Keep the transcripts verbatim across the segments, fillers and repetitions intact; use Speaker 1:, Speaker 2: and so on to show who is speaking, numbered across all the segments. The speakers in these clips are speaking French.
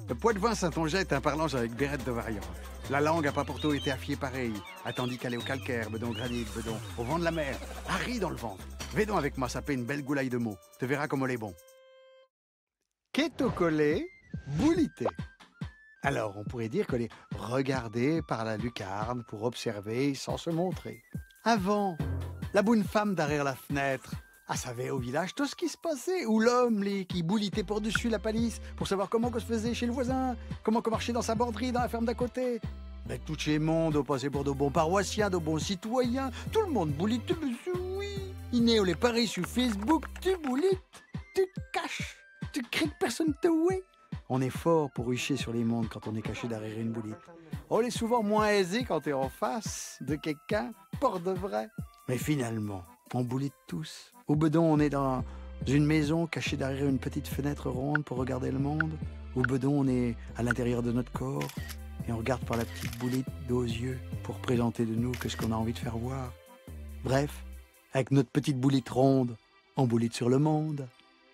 Speaker 1: Le Poitevin Saintongeais est un parlange avec bérette de variante. La langue a pas pour tout été affiée pareil, attendu qu'elle est au calcaire, bedon granit, bedon, au vent de la mer, Harry dans le ventre. Védon avec moi, ça fait une belle goulaille de mots. Tu verras comme on est bon. Kétocolé, boulité. Alors, on pourrait dire qu'on est regardé par la lucarne pour observer sans se montrer. Avant, la bonne femme derrière la fenêtre, elle savait au village tout ce qui se passait. Ou l'homme, les, qui boulitait par-dessus la palisse pour savoir comment que se faisait chez le voisin, comment qu'on marchait dans sa borderie, dans la ferme d'à côté. Mais tout chez monde, au passé pour de bons paroissiens, de bons citoyens. Tout le monde boulite, oui. Iné, on les paris sur Facebook, tu boulites, tu te caches, tu cries que personne te ouait. On est fort pour hucher sur les mondes quand on est caché derrière une boulite. On est souvent moins aisé quand t'es en face de quelqu'un, pour de vrai. Mais finalement, on boulite tous. Au bedon, on est dans une maison cachée derrière une petite fenêtre ronde pour regarder le monde. Au bedon, on est à l'intérieur de notre corps et on regarde par la petite boulite d'aux yeux pour présenter de nous que ce qu'on a envie de faire voir. Bref, avec notre petite boulite ronde, on boulite sur le monde.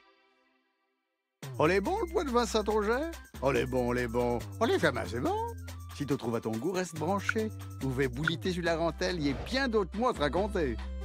Speaker 1: On est bon le Poitevin Saintongeais? On est bon, on est bon. On est gamin, c'est bon. Si tu trouves à ton goût, reste branché. Vous pouvez bouliter sur la rentelle, il y a bien d'autres mots à te raconter.